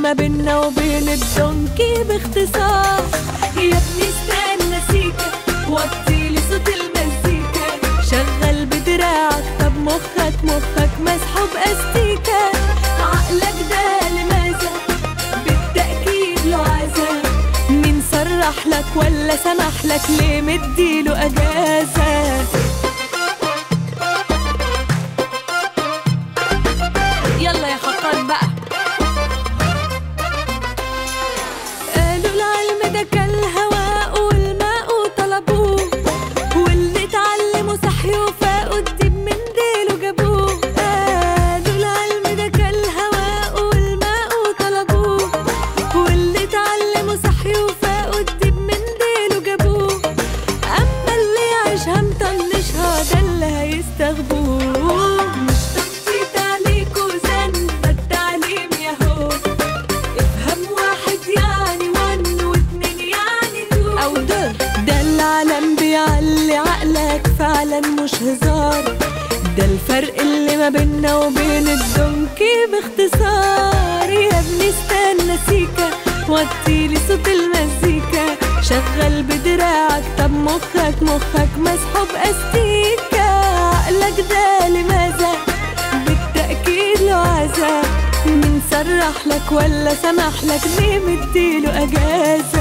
ما بينا وبين الدونكي باختصار. يا ابني استنى سيكا وطيلي صوت المزيكا، شغل بدراعك طب مخك مسحوب استيكا. عقلك ده لماذا بالتأكيد له عذاب، مين صرح لك ولا سمح لك ليه مديله اجازة؟ يلا يا خطان بقى. قالوا العلم ده كالهواء والماء طلبوه، واللي اتعلموا صحيوا فاقوا الدب من ديله جابوه. قالوا العلم ده كالهواء والماء طلبوه، واللي اتعلموا صحيوا فاقوا الدب من ديله جابوه. اما اللي يعيشها مطنشها ده اللي هيستغبوه. مش تنطيط عليكوا زن التعليم ياهو، افهم واحد يعني ون واتنين يعني تو او دول. ده العالم بيعلي عقلك فعلا مش هزار، ده الفرق اللي ما بينا وبين الدونكي باختصار. يا ابني استنى سيكا وطيلي صوت المزيكا، شغل بدراعك طب مخك مسحوب استيكا. عقلك ده لماذا بالتأكيد له عذاب، مين صرح لك ولا سمح لك ليه مديله اجازة؟